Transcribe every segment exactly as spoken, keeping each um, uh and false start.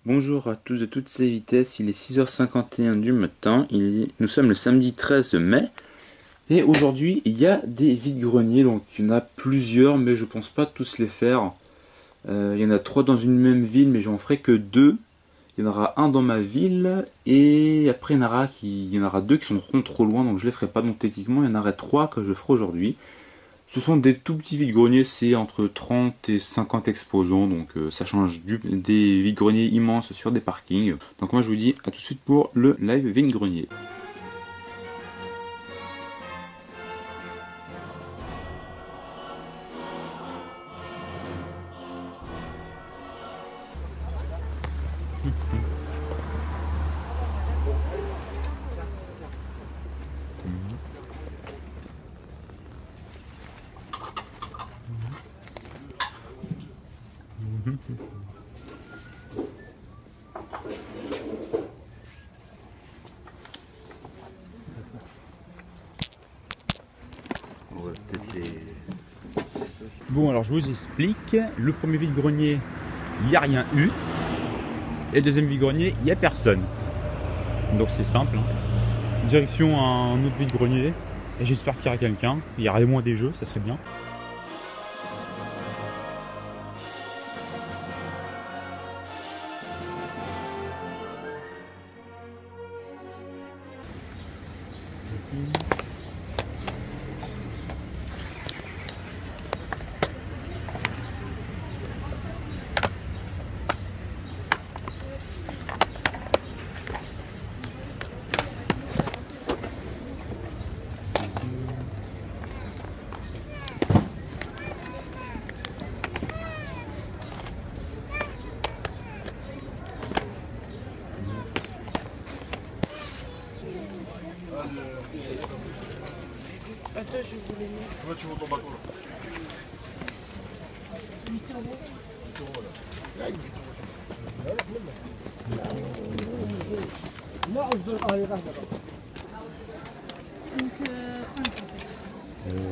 Bonjour à tous de toutes ces vitesses, il est six heures cinquante et un du matin, il est... nous sommes le samedi treize mai, et aujourd'hui il y a des vide-greniers, donc il y en a plusieurs, mais je pense pas tous les faire. Euh, il y en a trois dans une même ville, mais j'en ferai que deux. Il y en aura un dans ma ville, et après il y en aura, qui... il y en aura deux qui sont trop loin, donc je les ferai pas, donc techniquement il y en aurait trois que je ferai aujourd'hui. Ce sont des tout petits vide-greniers, c'est entre trente et cinquante exposants, donc euh, ça change du, des vide-greniers immenses sur des parkings. Donc moi je vous dis à tout de suite pour le live vide-grenier. Bon, alors je vous explique. Le premier vide-grenier, il n'y a rien eu. Et le deuxième vide-grenier, il n'y a personne. Donc c'est simple. Hein. Direction à un autre vide-grenier. Et j'espère qu'il y aura quelqu'un. Il y aura au moins des jeux, ça serait bien. Attends, je voulais mettre. Comment tu montes ton bateau là? Donc euh, cinq en fait. Euh...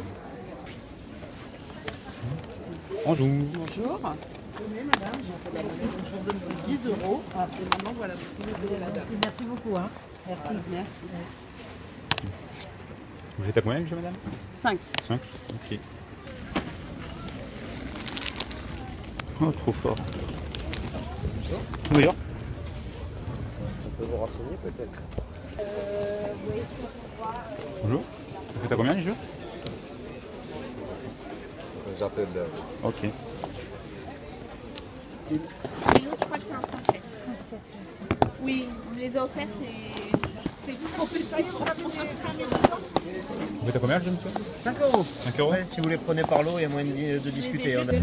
Bonjour. Bonjour. Tenez madame, je vous donne dix euros. Et maintenant voilà, vous pouvez payer la date. Merci beaucoup. Hein. Merci. Voilà. Merci. Vous êtes à combien le jeu, madame? cinq. cinq. Ok. Oh, trop fort. Oui. On peut vous renseigner peut-être. Euh, oui, Bonjour. Vous êtes à combien les jeux? J'appelle. Ok. Et l'autre, je crois que c'est un français. Oui, on me les a offertes et c'est trop petit. Vous êtes à combien le jeu, monsieur? cinq euros. cinq euros. Ouais, si vous les prenez par lot, il y a moyen de, de discuter. Hein.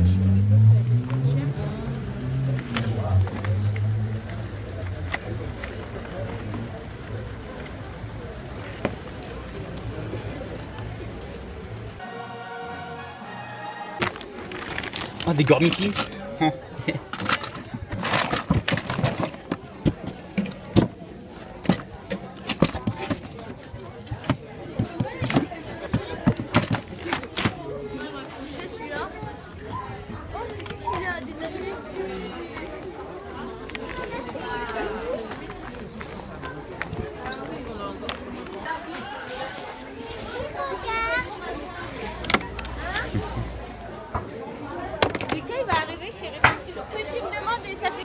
Ah, des gormiti. Oh, c'est qui qui l'a détaché? Lucas, il va arriver chérie. Tu, que tu me demandes et ça fait...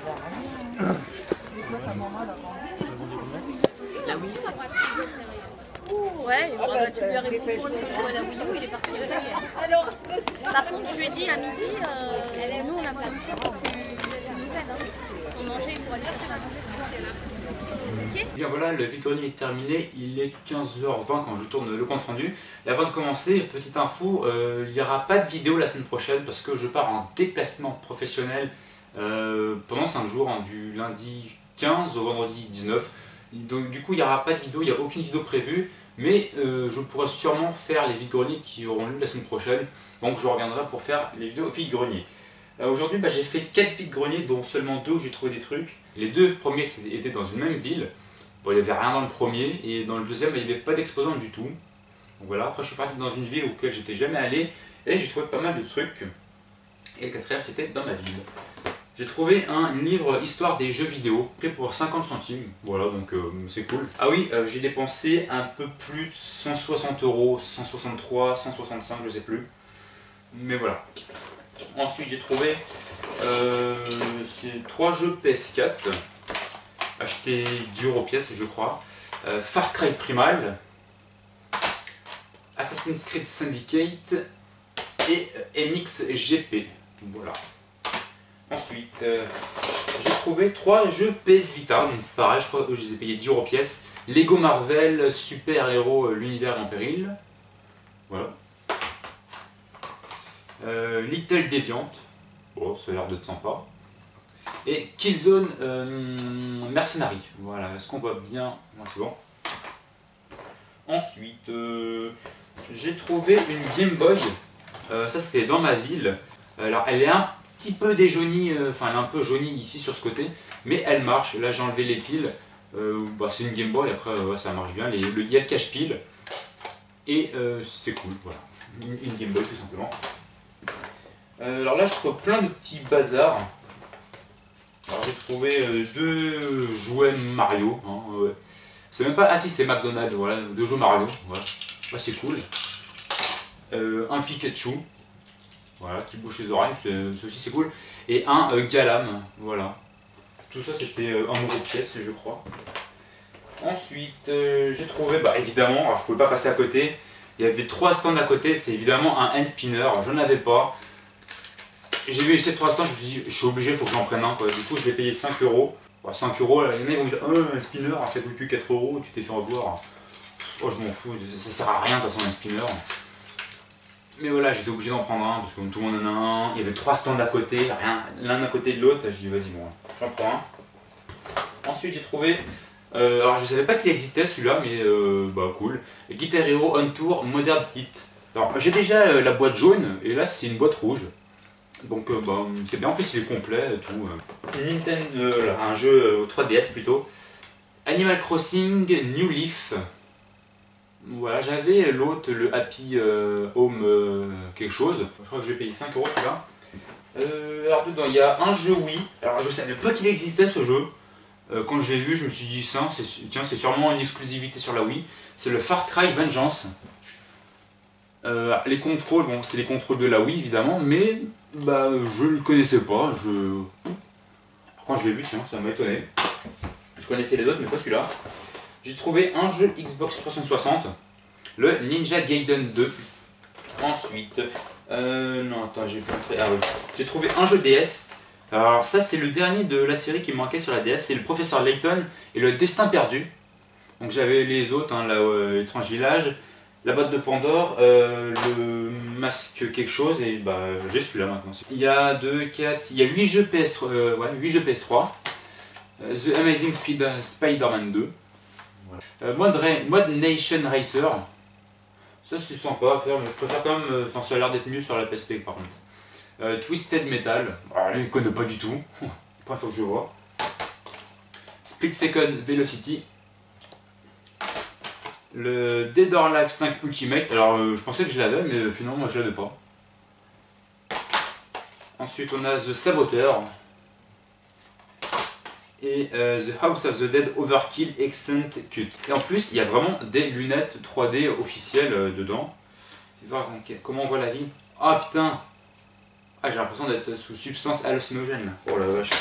La Wii U. Ouais, bah, bah, tu lui as répondu pour le jouer à la Wii U, il est parti de la Par contre, je lui ai dit à midi, euh, nous on a besoin de toi pour que tu, tu nous aides. Hein. Pour manger, pour aller chercher à manger. Ok ? Bien voilà, le vide-grenier est terminé, il est quinze heures vingt quand je tourne le compte rendu. Et avant de commencer, petite info, euh, il n'y aura pas de vidéo la semaine prochaine parce que je pars en déplacement professionnel euh, pendant cinq jours, hein, du lundi quinze au vendredi dix-neuf. Donc du coup il n'y aura pas de vidéo, il n'y a aucune vidéo prévue, mais euh, je pourrai sûrement faire les vide-greniers qui auront lieu la semaine prochaine. Donc je reviendrai pour faire les vidéos vide-greniers. Euh, Aujourd'hui bah, j'ai fait quatre vide-greniers dont seulement deux où j'ai trouvé des trucs. Les deux premiers étaient dans une même ville. Bon, il n'y avait rien dans le premier, et dans le deuxième, il n'y avait pas d'exposant du tout. Donc voilà, après je suis parti dans une ville où j'étais jamais allé, et j'ai trouvé pas mal de trucs. Et le quatrième, c'était dans ma ville. J'ai trouvé un livre Histoire des jeux vidéo, pris pour cinquante centimes, voilà, donc euh, c'est cool. Ah oui, euh, j'ai dépensé un peu plus de cent soixante euros, cent soixante-trois, cent soixante-cinq, je sais plus. Mais voilà. Ensuite j'ai trouvé euh, ces trois jeux P S quatre, achetés dix euros pièce je crois. Euh, Far Cry Primal, Assassin's Creed Syndicate et M X G P, voilà. Ensuite, euh, j'ai trouvé trois jeux P S Vita, donc pareil, je crois que je les ai payés dix euros pièce. Lego Marvel, Super Héros, l'univers en péril. Voilà. Euh, Little Deviant, bon, ça a l'air d'être sympa. Et Killzone euh, Mercenary, voilà, est-ce qu'on voit bien? Ouais, c'est bon. Ensuite, euh, j'ai trouvé une Game Boy, euh, ça c'était dans ma ville. Alors, elle est un petit peu déjaunie, euh, enfin elle est un peu jaunie ici sur ce côté, mais elle marche. Là j'ai enlevé les piles, euh, bah, c'est une Game Boy, après ouais, ça marche bien, les, le, il y a le cache-pile, et euh, c'est cool, voilà, une, une Game Boy tout simplement. Euh, alors là je trouve plein de petits bazars. Alors j'ai trouvé euh, deux jouets Mario, hein, ouais. C'est même pas, ah si c'est McDonald's, voilà, deux jeux Mario, voilà, ouais, c'est cool. Euh, un Pikachu. Voilà, qui bouge les oreilles, c'est aussi c'est cool. Et un euh, Galam, voilà. Tout ça c'était euh, un euro pièce, je crois. Ensuite, euh, j'ai trouvé, bah évidemment, alors je pouvais pas passer à côté. Il y avait trois stands à côté, c'est évidemment un hand spinner, je n'en avais pas. J'ai vu ces trois stands, je me suis dit, je suis obligé, il faut que j'en prenne un, quoi. Du coup, je l'ai payé cinq euros. Bah, cinq euros, là, il y en a qui vont me dire, oh, un spinner, ça coûte plus quatre euros, tu t'es fait revoir. Oh, je m'en fous, ça sert à rien de toute façon, un spinner. Mais voilà, j'étais obligé d'en prendre un parce que tout le monde en a un. Il y avait trois stands à côté, rien, l'un à côté de l'autre. Je dis vas-y, bon, j'en prends un. Ensuite, j'ai trouvé. Euh, alors, je savais pas qu'il existait celui-là, mais euh, bah cool. Guitar Hero On Tour Modern Hit. Alors, j'ai déjà euh, la boîte jaune et là, c'est une boîte rouge. Donc, euh, bah, c'est bien. En plus, il est complet et tout. Nintendo, euh, un jeu euh, trois D S plutôt. Animal Crossing New Leaf. Voilà, j'avais l'autre, le Happy euh, Home euh, quelque chose. Je crois que je vais payer cinq euros celui-là. Euh, alors dedans, il y a un jeu Wii. Alors je savais pas qu'il existait ce jeu. Euh, quand je l'ai vu, je me suis dit, tiens, c'est sûrement une exclusivité sur la Wii. C'est le Far Cry Vengeance. Euh, les contrôles, bon, c'est les contrôles de la Wii évidemment, mais bah, je ne le connaissais pas. Je... Quand je l'ai vu, tiens, ça m'a étonné. Je connaissais les autres, mais pas celui-là. J'ai trouvé un jeu Xbox trois cent soixante, le Ninja Gaiden deux. Ensuite, euh, non, attends, j'ai montré. Ah oui, j'ai trouvé un jeu D S. Alors, ça, c'est le dernier de la série qui me manquait sur la D S. C'est le Professeur Layton et le Destin perdu. Donc, j'avais les autres, hein, euh, l'étrange village, la boîte de Pandore, euh, le masque quelque chose, et bah, j'ai celui-là maintenant. Il y a deux, quatre, il y a huit jeux P S trois, euh, ouais, huit jeux P S trois. Euh, The Amazing Spider-Man deux. Voilà. Euh, Mod, Mod Nation Racer, ça c'est sympa à faire, mais je préfère quand même, enfin euh, ça a l'air d'être mieux sur la P S P par contre. Euh, Twisted Metal, alors, là, je ne connais pas du tout, après il faut que je vois. Split Second Velocity, le Dead or Alive cinq Ultimate, alors euh, je pensais que je l'avais, mais euh, finalement moi je l'avais pas. Ensuite on a The Saboteur. Et euh, The House of the Dead Overkill Accent Cut. Et en plus, il y a vraiment des lunettes trois D officielles euh, dedans. Je vais voir comment on voit la vie. Ah putain! Ah, j'ai l'impression d'être sous substance hallucinogène. Oh la vache.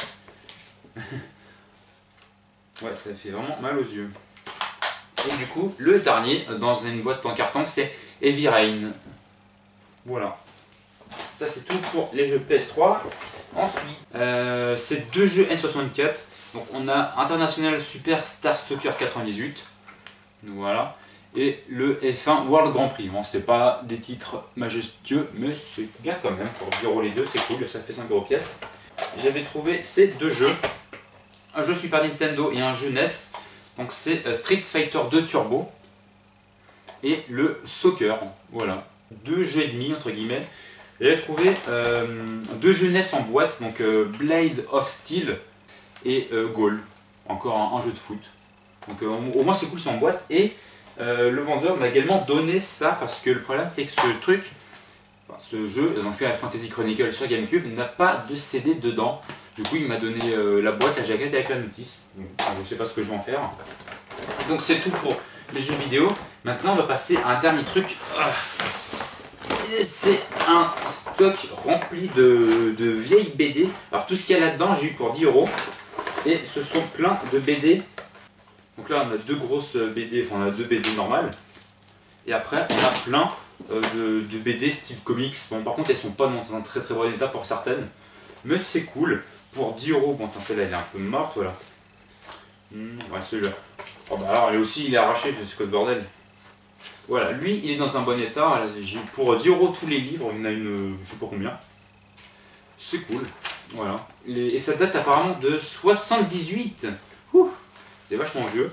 Ouais, ça fait vraiment mal aux yeux. Et du coup, le dernier, dans une boîte en carton, c'est Heavy Rain. Voilà. Ça, c'est tout pour les jeux P S trois. Ensuite, euh, c'est deux jeux N soixante-quatre. Donc on a International Super Star Soccer quatre-vingt-dix-huit, voilà, et le F un World Grand Prix. Bon, c'est pas des titres majestueux, mais c'est bien quand même, pour zéro les deux, c'est cool, ça fait cinq euros pièce. J'avais trouvé ces deux jeux, un jeu Super Nintendo et un jeu N E S, donc c'est Street Fighter deux Turbo, et le Soccer, voilà, deux jeux et demi entre guillemets. J'avais trouvé euh, deux jeux N E S en boîte, donc euh, Blade of Steel, et euh, Goal, encore un, un jeu de foot. Donc euh, au moins c'est cool, c'est en boîte. Et euh, le vendeur m'a également donné ça parce que le problème c'est que ce truc, enfin, ce jeu, ils ont fait Final Fantasy Chronicle sur GameCube, n'a pas de C D dedans. Du coup il m'a donné euh, la boîte, la jaquette avec la notice. Donc, je sais pas ce que je vais en faire. Donc c'est tout pour les jeux vidéo. Maintenant on va passer à un dernier truc. C'est un stock rempli de, de vieilles B D. Alors tout ce qu'il y a là-dedans j'ai eu pour dix euros. Et ce sont plein de B D. Donc là on a deux grosses B D, enfin on a deux B D normales. Et après on a plein euh, de, de B D style comics. Bon par contre elles sont pas dans un très très bon état pour certaines. Mais c'est cool. Pour dix euros, bon celle-là elle est un peu morte, voilà. Mmh, ouais celui-là. Oh, bah alors lui aussi il est arraché, c'est quoi ce bordel. Voilà, lui il est dans un bon état. J'ai pour dix euros tous les livres, il y en a une, je sais pas combien. C'est cool, voilà. Et ça date apparemment de soixante-dix-huit. Ouh, c'est vachement vieux.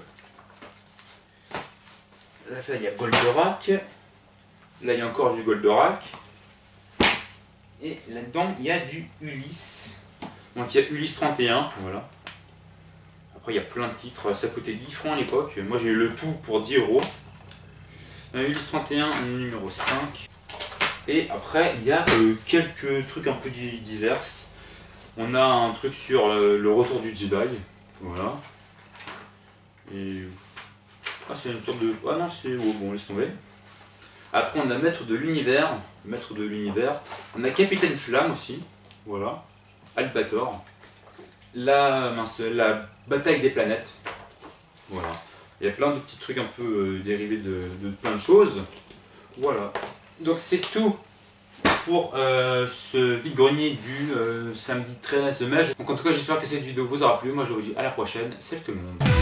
Là ça il y a Goldorak. Là il y a encore du Goldorak. Et là-dedans il y a du Ulysse. Donc il y a Ulysse trente et un, voilà. Après il y a plein de titres, ça coûtait dix francs à l'époque. Moi j'ai eu le tout pour dix euros. Ulysse trente et un numéro cinq. Et après il y a euh, quelques trucs un peu divers. On a un truc sur euh, le retour du Jedi. Voilà. Et... Ah c'est une sorte de... Ah non c'est... Oh, bon laisse tomber. Après on a Maître de l'Univers. Maître de l'Univers. On a Capitaine Flamme aussi. Voilà. Albator. La, mince, la bataille des planètes. Voilà. Il y a plein de petits trucs un peu euh, dérivés de, de plein de choses. Voilà. Donc c'est tout pour euh, ce vide-grenier du euh, samedi treize mai. Donc en tout cas j'espère que cette vidéo vous aura plu. Moi je vous dis à la prochaine. Salut tout le monde.